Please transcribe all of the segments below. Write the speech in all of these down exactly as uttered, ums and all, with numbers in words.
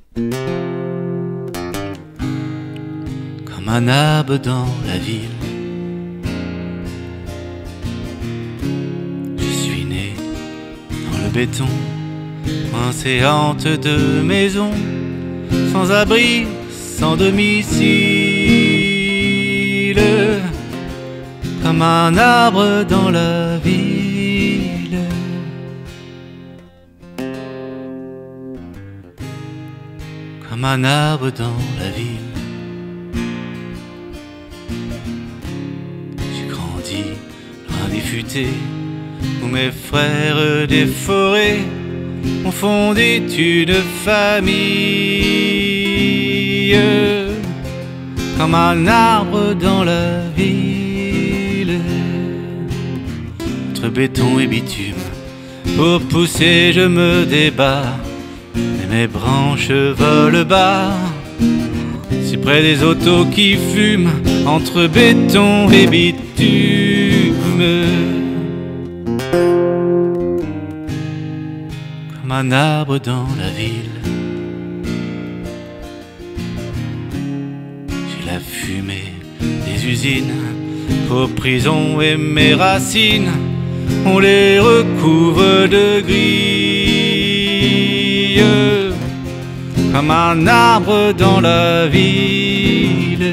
Comme un arbre dans la ville. Je suis né dans le béton, coincé entre deux maisons, sans abri, sans domicile. Comme un arbre dans la ville. Comme un arbre dans la ville. J'ai grandi loin des futaies, où mes frères des forêts ont fondé une famille. Comme un arbre dans la ville. Entre béton et bitume, pour pousser je me débats, et mes branches volent bas. Si près des autos qui fument, entre béton et bitume. Comme un arbre dans la ville. J'ai la fumée des usines aux prisons et mes racines, on les recouvre de gris. Comme un arbre dans la ville.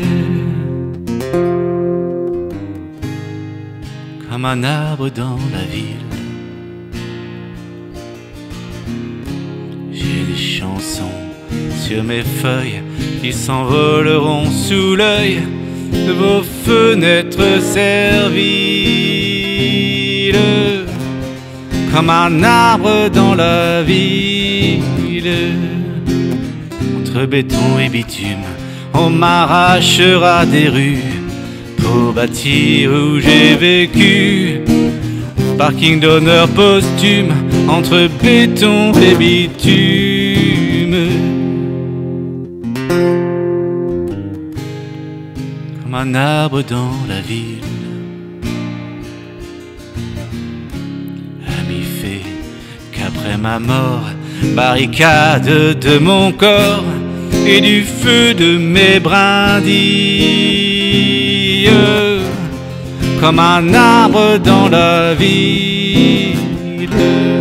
Comme un arbre dans la ville. J'ai des chansons sur mes feuilles qui s'envoleront sous l'œil de vos fenêtres serviles. Comme un arbre dans la ville. Entre béton et bitume, on m'arrachera des rues pour bâtir où j'ai vécu. Parking d'honneur posthume, entre béton et bitume. Comme un arbre dans la ville. Ami fait qu'après ma mort, barricade de mon corps et du feu de mes brindilles. Comme un arbre dans la ville.